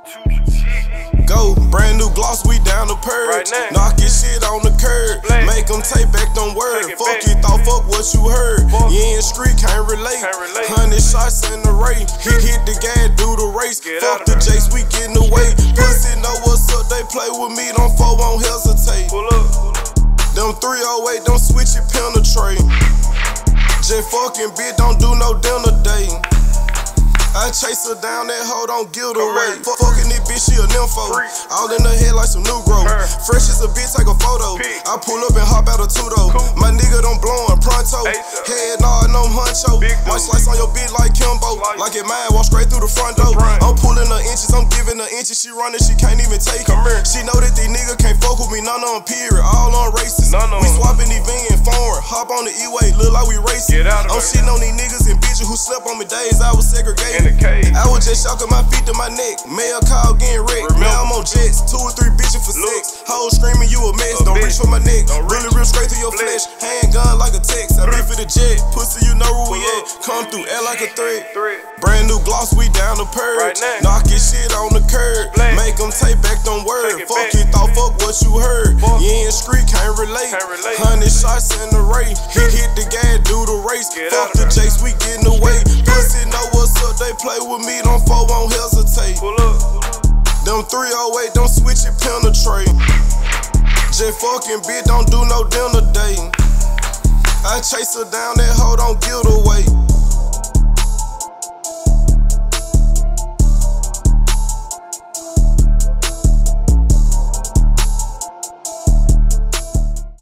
Go, brand new gloss, we down the purge. Knockin' shit on the curb. Make them take back them words. Fuck you thought, fuck what you heard. You in street, can't relate. 100 shots in the race. Hit the gas, do the race. Fuck the Jakes, we getting away. Pussy know what's up, they play with me. Them 4 won't hesitate. Them 308, don't switch it, penetrate. Just fucking bitch, don't do no dinner date. I chase her down, that hoe don't give away. Fucking this bitch, she a nympho. All in her head like some new growth. Fresh as a bitch, take a photo. I pull up and hop out of Tudo. My nigga don't blowin' pronto. Head nod, no huncho. Might slice on your bitch like Kimbo. Like it mine, walk straight through the front door. I'm pulling her inches, I'm giving her inches. She running, she can't even take it. She know that these niggas can't fuck with me, none of them period. All on racist. We swapping these van foreign. Hop on the E-way, look like we racing. I'm shitting on these niggas and bitches who slept on me days I was segregated. I was just shocking my feet to my neck. Mail call getting wrecked. Now I'm on jets. 2 or 3 bitches for sex. Hoes screaming you a mess. Don't reach for my neck. Really real straight to your flesh. Handgun like a text. I reach for the jet. Pussy, you know where we at. Come through, air like a threat. Brand new gloss, we down the purge. Knockin' shit on the curb. Make them take back them words. Fuck you thought, fuck what you heard. You in street, can't relate. 100 shots in the race. Hit the gas, do the race. Fuck the Jakes, we getting away. Pussy know what's up, they play with me, them 4 won't hesitate. Them 308, don't switch it, penetrate. Just fucking bitch, don't do no dinner date. I chase her down, that hoe don't give away.